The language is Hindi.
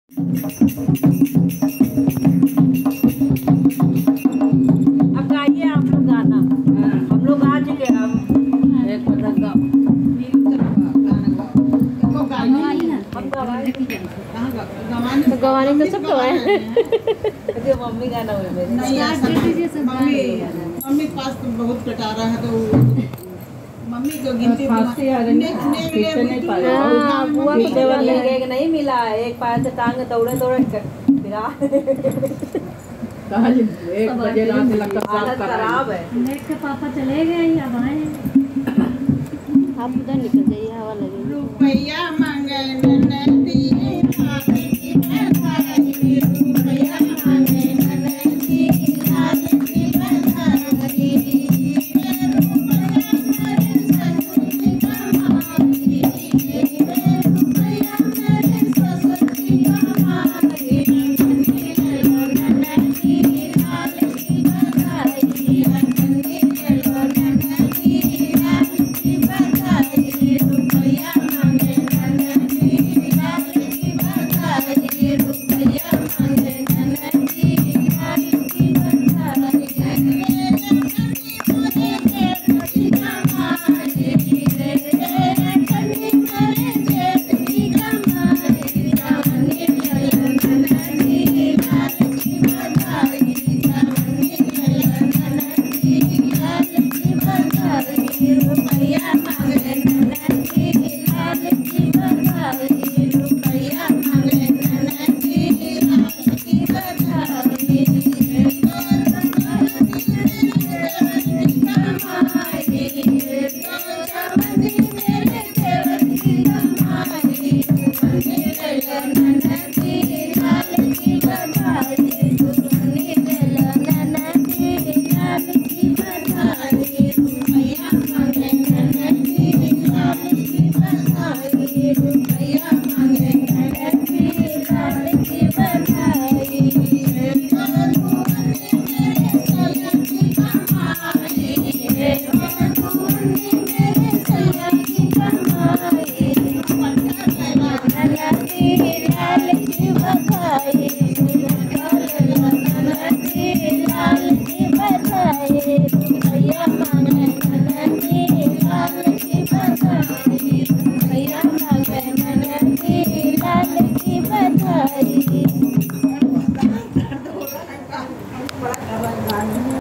अब गाइए आप लोग गाना। हम लोग आ चुके हैं। हम एक मतलब गवानी तो सब गवाए मम्मी गाना हुए मेरे। मम्मी पास तो बहुत कटारा है तो मम्मी को गिनती नहीं मिला। एक पैर से टांग दौड़े दौड़े फिरा। हालत खराब है। नेट के पापा चले गए अब आए। आप उधर निकल जाइए, हवा लगेगी। रुपया मांगे नदी